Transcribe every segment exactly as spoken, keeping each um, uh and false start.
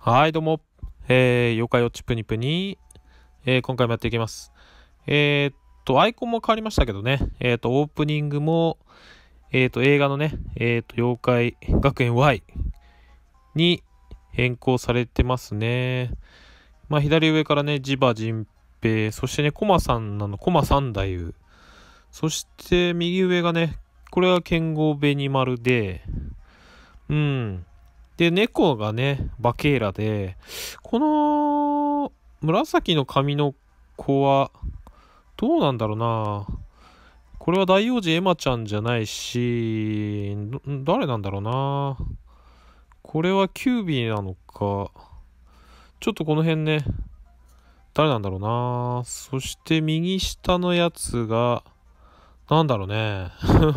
はい、どうも。えー、妖怪ウォッチプニプニ、えー、今回もやっていきます。えー、っと、アイコンも変わりましたけどね。えー、っと、オープニングも、えー、っと、映画のね、えー、っと、妖怪学園 Y に変更されてますね。まあ、左上からね、ジバジ平、そしてね、コマさんなの、コマ三太夫。そして、右上がね、これは剣豪紅丸で、うん。で、猫がね、バケーラで、この紫の髪の子は、どうなんだろうな。これは大王子エマちゃんじゃないし、誰なんだろうな。これはキュービーなのか。ちょっとこの辺ね、誰なんだろうな。そして右下のやつが、なんだろうね。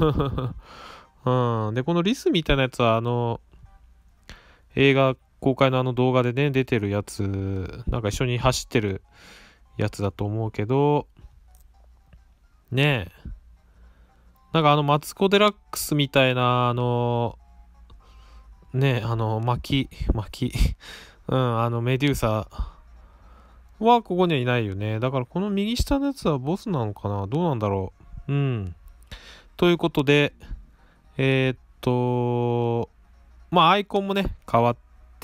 うん。で、このリスみたいなやつは、あの、映画公開のあの動画でね、出てるやつ、なんか一緒に走ってるやつだと思うけど、ねえ。なんかあの、マツコ・デラックスみたいな、あの、ねえ、あの、巻き、巻き、うん、あの、メデューサはここにはいないよね。だからこの右下のやつはボスなのかな、どうなんだろう。うん。ということで、えー、っと、まあアイコンもね、変わって、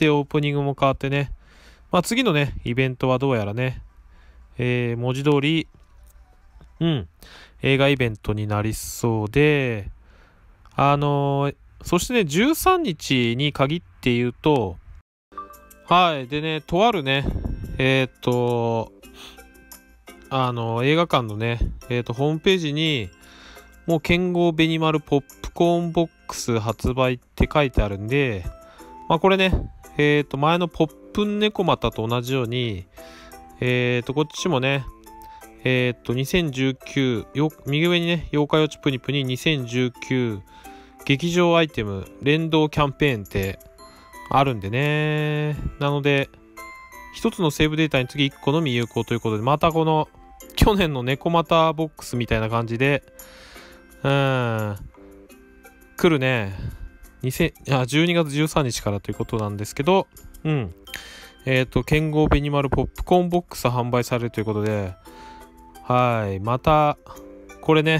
オープニングも変わってね、まあ次のね、イベントはどうやらね、えー、文字通り、うん、映画イベントになりそうで、あのーそしてね、じゅうさんにちに限って言うと、はい、でね、とあるね、えっ、と、あのー映画館のね、えっ、と、ホームページに、もう、剣豪紅丸ポップコーンボックス発売って書いてあるんで、まあ、これね、えっ、と、前のポップン猫股と同じように、えっ、と、こっちもね、えっ、と、にせんじゅうきゅう、よ右上にね、妖怪ウォッチプニプニにせんじゅうきゅう劇場アイテム連動キャンペーンってあるんでね。なので、一つのセーブデータにつきいっこのみ有効ということで、またこの、去年の猫股ボックスみたいな感じで、うーん、来るね。にせんあじゅうにがつじゅうさんにちからということなんですけど、うん。えっ、と、剣豪紅丸ポップコーンボックス販売されるということで、はい。また、これね、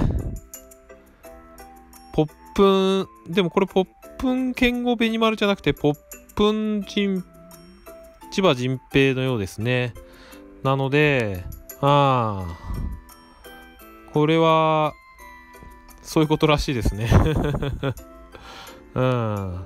ポップン、でもこれポップン剣豪紅丸じゃなくて、ポップン人、千葉人平のようですね。なので、ああ、これは、そういうことらしいですね。うん、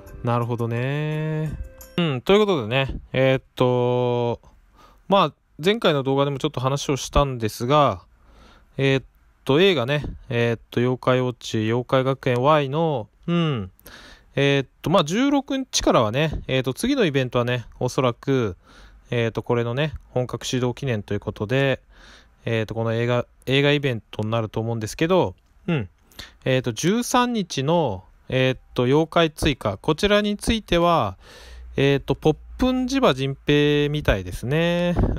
なるほどね。うん、ということでね、えーっと、まあ、前回の動画でもちょっと話をしたんですが、えーっと、映画ね、えーっと、妖怪ウォッチ、妖怪学園 Y の、うん、えーっと、まあ、じゅうろくにちからはね、えーっと、次のイベントはね、おそらく、えーっと、これのね、本格始動記念ということで、えーっと、この映画、映画イベントになると思うんですけど、うん、えーっと、じゅうさんにちの、えーっと、妖怪追加、こちらについては、えっと、ポップンジバ人平みたいですね。うん。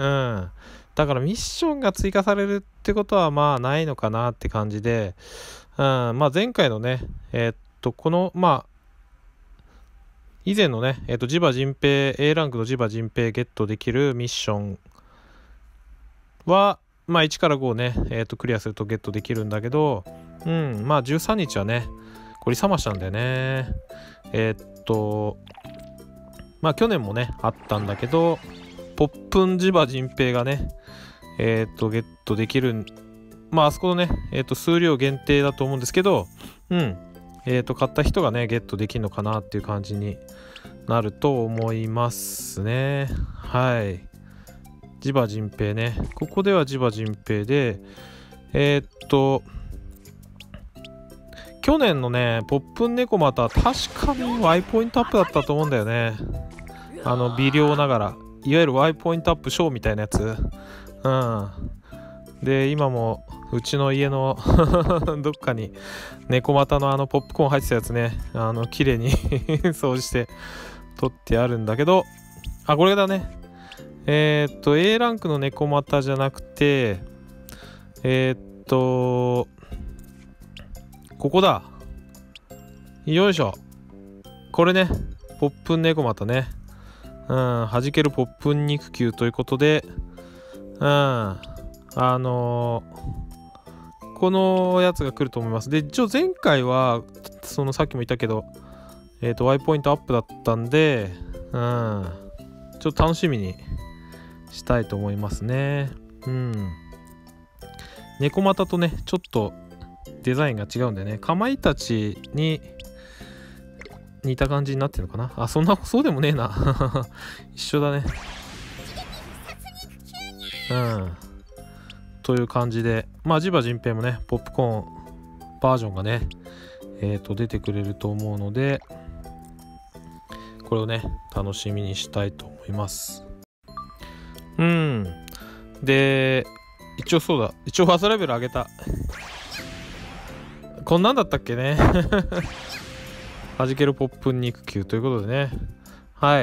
だからミッションが追加されるってことはまあないのかなって感じで、うん。まあ前回のね、えっと、この、まあ、以前のね、えっと、ジバ人平、A ランクのジバ人平ゲットできるミッションは、まあいちからごね、えっと、クリアするとゲットできるんだけど、うん。まあじゅうさんにちはね、これ冷ましたんだよね。えっと、まあ去年もね、あったんだけど、ポップンジバ人平がね、えっ、と、ゲットできる、まああそこのね、えっ、と、数量限定だと思うんですけど、うん。えっ、と、買った人がね、ゲットできるのかなっていう感じになると思いますね。はい。ジバ人平ね。ここではジバ人平で、えっ、と、去年のね、ポップン猫また確かに Y ポイントアップだったと思うんだよね。あの、微量ながら。いわゆる Y ポイントアップショーみたいなやつ。うん。で、今も、うちの家のどっかに、猫股のあのポップコーン入ってたやつね、あの、綺麗に掃除して取ってあるんだけど、あ、これだね。えー、っと、A ランクの猫股じゃなくて、えー、っと、ここだ。よいしょ。これね、ポップン猫股ね。 うん、弾けるポップン肉球ということで、うん、あのー、このやつが来ると思います。で、一応前回は、そのさっきも言ったけど、えっと、Y ポイントアップだったんで、うん、ちょっと楽しみにしたいと思いますね。うん。猫股とね、ちょっとデザインが違うんでね、かまいたちに似た感じになってるのかな。あ、そんな、そうでもねえな。一緒だね。うん。という感じで、まあ、ジバジンペイもね、ポップコーンバージョンがね、えっと、出てくれると思うので、これをね、楽しみにしたいと思います。うん。で、一応そうだ。一応技レベル上げた。こんなんだったっけね。弾けるポップン肉球ということでね。はい。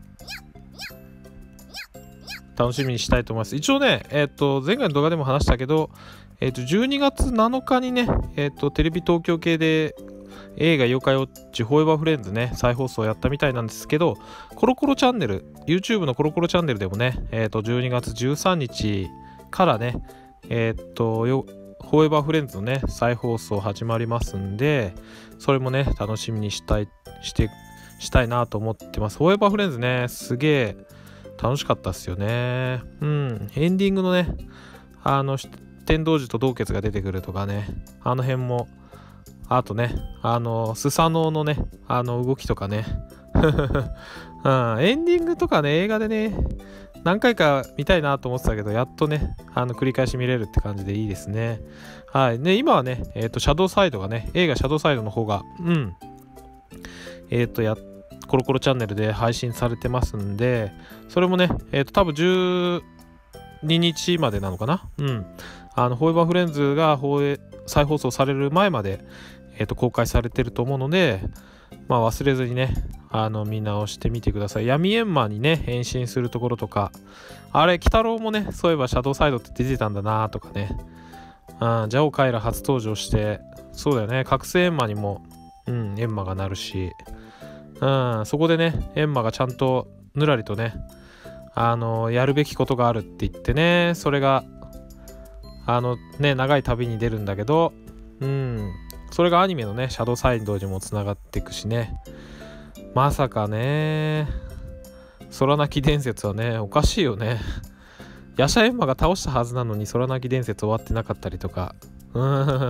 楽しみにしたいと思います。一応ね、えっと、前回の動画でも話したけど、えっと、じゅうにがつなのかにね、えっと、テレビ東京系で映画妖怪ウォッチフォーエバーフレンズね、再放送やったみたいなんですけど、コロコロチャンネル、YouTube のコロコロチャンネルでもね、えっと、じゅうにがつじゅうさんにちからね、えっと、よフォーエバーフレンズのね、再放送始まりますんで、それもね、楽しみにしたい、して、したいなと思ってます。フォーエバーフレンズね、すげえ楽しかったっすよね。うん、エンディングのね、あの、天童寺と洞穴が出てくるとかね、あの辺も、あとね、あの、スサノオのね、あの動きとかね、うん、エンディングとかね、映画でね、何回か見たいなと思ってたけど、やっとね、あの繰り返し見れるって感じでいいですね。はい。で、今はね、えっと、シャドウサイドがね、映画シャドウサイドの方が、うん、えっと、や、コロコロチャンネルで配信されてますんで、それもね、えっと、多分じゅうににちまでなのかな。うん。あの、フォーエバーフレンズが放映、再放送される前まで、えっと、公開されてると思うので、まあ忘れずにね、あの見直してみてください。闇エンマにね、変身するところとか、あれ、鬼太郎もね、そういえばシャドウサイドって出てたんだなとかね、うん、ジャオカイラ初登場して、そうだよね、覚醒エンマにも、うん、エンマがなるし、うん、そこでね、エンマがちゃんとぬらりとね、あの、やるべきことがあるって言ってね、それが、あのね、長い旅に出るんだけど、うん、それがアニメのね、シャドウサイドにもつながっていくしね。まさかね、空泣き伝説はね、おかしいよね。ヤシャエンマが倒したはずなのに空泣き伝説終わってなかったりとか、うん、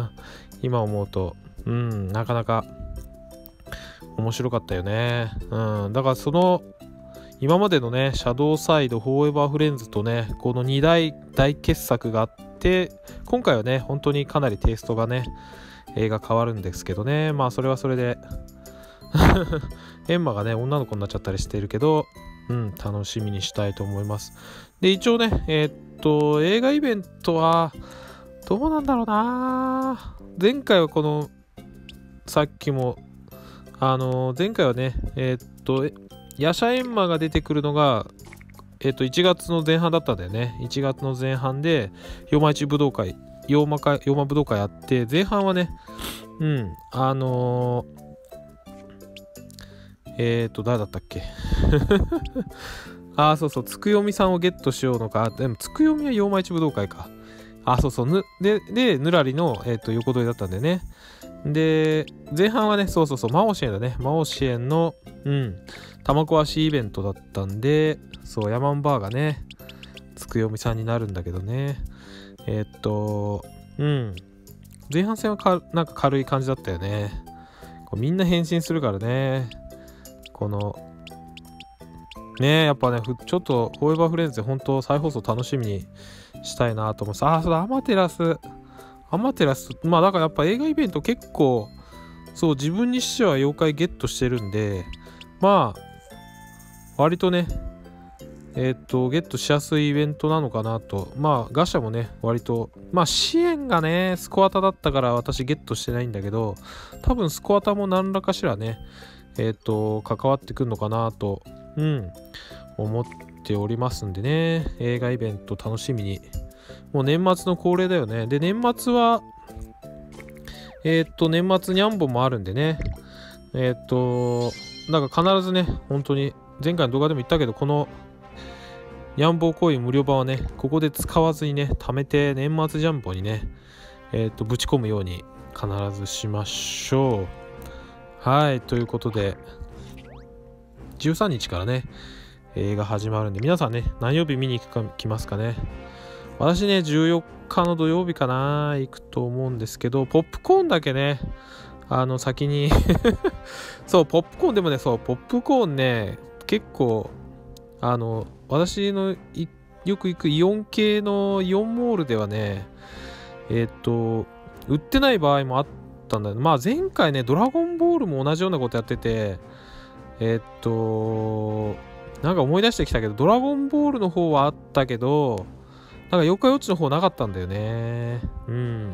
今思うと、うん、なかなか面白かったよね。うん、だからその、今までのね、シャドウサイド、フォーエバーフレンズとね、このに大大傑作があって、今回はね、本当にかなりテイストがね、映画変わるんですけどね、まあそれはそれでエンマがね女の子になっちゃったりしてるけど、うん楽しみにしたいと思います。で一応ねえー、っと映画イベントはどうなんだろうな。前回はこのさっきもあの前回はねえー、っとヤシャエンマが出てくるのがえー、っといちがつの前半だったんだよね。いちがつの前半でヨマイチ武道会妖魔会、妖魔武道会やって、前半はね、うん、あのー、えっ、ー、と、誰だったっけああ、そうそう、つくよみさんをゲットしようのか。でも、つくよみは妖魔一武道会か。あ、そうそう、ぬ、で、で、ぬらりの、えっ、ー、と、横取りだったんでね。で、前半はね、そうそうそう、魔王支援だね。魔王支援の、うん、玉壊しイベントだったんで、そう、ヤマンバーがね、つくよみさんになるんだけどね。えー、っと、うん。前半戦はかなんか軽い感じだったよね。こうみんな変身するからね。この、ねえ、やっぱね、ちょっと、フォーエバーフレンズで本当再放送楽しみにしたいなと思って。あ、そうだ、アマテラス。アマテラス。まあ、だからやっぱ映画イベント結構、そう、自分にしては妖怪ゲットしてるんで、まあ、割とね、えっと、ゲットしやすいイベントなのかなと。まあ、ガシャもね、割と、まあ、支援がね、スコアタだったから私ゲットしてないんだけど、多分スコアタも何らかしらね、えっと、関わってくるのかなと、うん、思っておりますんでね、映画イベント楽しみに。もう年末の恒例だよね。で、年末は、えっと、年末にゃんぼんもあるんでね、えっと、だから必ずね、本当に前回の動画でも言ったけど、このヤンボーコイン無料版はね、ここで使わずにね、貯めて年末ジャンボにね、えっと、ぶち込むように必ずしましょう。はい、ということで、じゅうさんにちからね、映画始まるんで、皆さんね、何曜日見に行くか、来ますかね。私ね、じゅうよっかの土曜日かな、行くと思うんですけど、ポップコーンだけね、あの、先にそう、ポップコーンでもね、そう、ポップコーンね、結構、あの、私のよく行くイオン系のイオンモールではね、えっと、売ってない場合もあったんだよね。まあ前回ね、ドラゴンボールも同じようなことやってて、えっと、なんか思い出してきたけど、ドラゴンボールの方はあったけど、なんか妖怪ウォッチの方なかったんだよね。うん。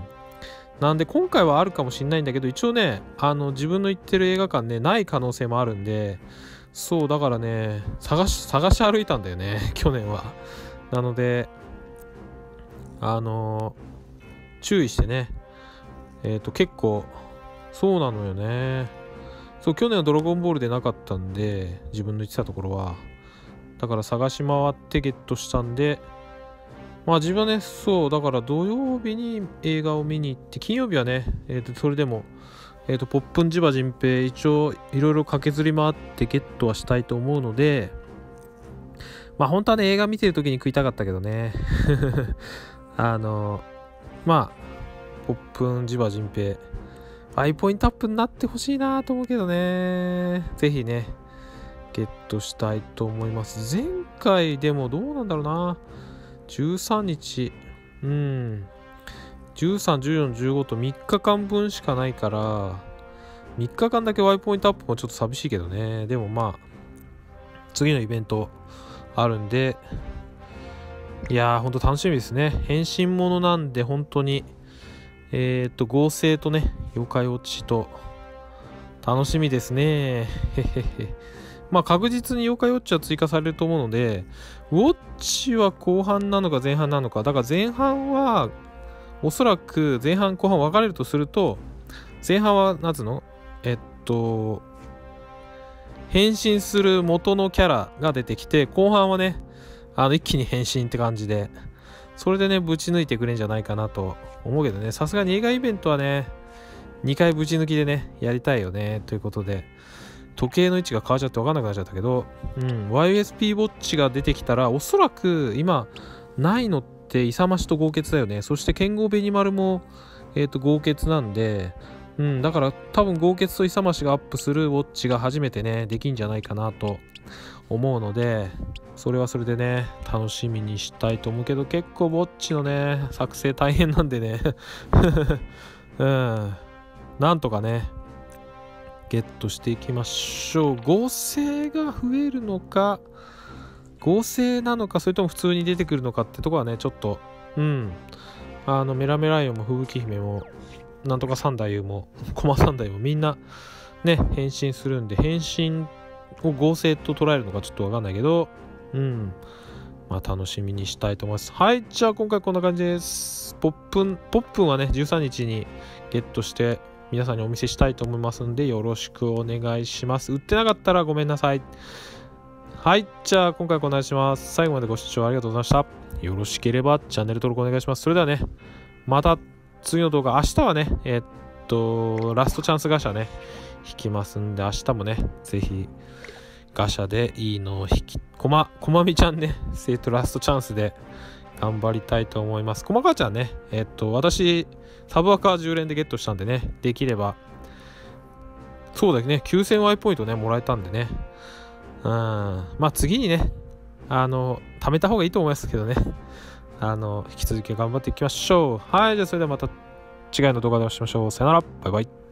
なんで今回はあるかもしんないんだけど、一応ね、あの、自分の行ってる映画館ね、ない可能性もあるんで、そう、だからね、探し、探し歩いたんだよね、去年は。なので、あのー、注意してね、えっと、結構、そうなのよね。そう、去年はドラゴンボールでなかったんで、自分の言ってたところは。だから探し回ってゲットしたんで、まあ自分はね、そう、だから土曜日に映画を見に行って、金曜日はね、えっと、それでも、えっと、ポップンジバジンペイ、一応、いろいろ駆けずり回ってゲットはしたいと思うので、まあ本当はね、映画見てる時に食いたかったけどね。あの、まあ、ポップンジバジンペイ、アイポイントアップになってほしいなと思うけどね。ぜひね、ゲットしたいと思います。前回でもどうなんだろうな。じゅうさんにち、うん。じゅうさん、じゅうよん、じゅうごとみっかかんぶんしかないから、みっかかんだけワイポイントアップもちょっと寂しいけどね。でもまあ、次のイベントあるんで、いやー、ほんと楽しみですね。変身ものなんで、本当に、えー、っと、合成とね、妖怪ウォッチと、楽しみですね。へへへ。まあ確実に妖怪ウォッチは追加されると思うので、ウォッチは後半なのか前半なのか、だから前半は、おそらく前半後半分かれるとすると、前半は何つうのえっと、変身する元のキャラが出てきて、後半はね、あの一気に変身って感じで、それでね、ぶち抜いてくれんじゃないかなと思うけどね、さすがに映画イベントはね、にかいぶち抜きでね、やりたいよね、ということで、時計の位置が変わっちゃって分かんなくなっちゃったけど、うん、ワイエスピー ウォッチが出てきたら、おそらく今、ないのって勇ましと豪傑だよね。そして剣豪ベニマルも、えっと、豪傑なんで、うん、だから多分豪傑と勇ましがアップするウォッチが初めてね、できんじゃないかなと思うので、それはそれでね、楽しみにしたいと思うけど、結構ウォッチのね、作成大変なんでね、うん、なんとかね、ゲットしていきましょう。合成が増えるのか、合成なのか、それとも普通に出てくるのかってとこはね、ちょっと、うん、あの、メラメライオンも吹雪姫も、なんとか三太夫も、コマ三太夫もみんな、ね、変身するんで、変身を合成と捉えるのかちょっとわかんないけど、うん、まあ楽しみにしたいと思います。はい、じゃあ今回こんな感じです。ポップン、ポップンはね、じゅうさんにちにゲットして、皆さんにお見せしたいと思いますんで、よろしくお願いします。売ってなかったらごめんなさい。はい、じゃあ今回こんな感じします。最後までご視聴ありがとうございました。よろしければチャンネル登録お願いします。それではね、また次の動画、明日はね、えー、っと、ラストチャンスガシャね、引きますんで、明日もね、ぜひ、ガシャでいいのを引き、こま、こまみちゃんね、えー、っと、ラストチャンスで頑張りたいと思います。こまかちゃんね、えー、っと、私、サブアカじゅう連でゲットしたんでね、できれば、そうだね、きゅうせんワイポイントね、もらえたんでね、うん、まあ次にね、あの、貯めた方がいいと思いますけどね。あの、引き続き頑張っていきましょう。はい、じゃあそれではまた次回の動画でお会いしましょう。さよなら、バイバイ。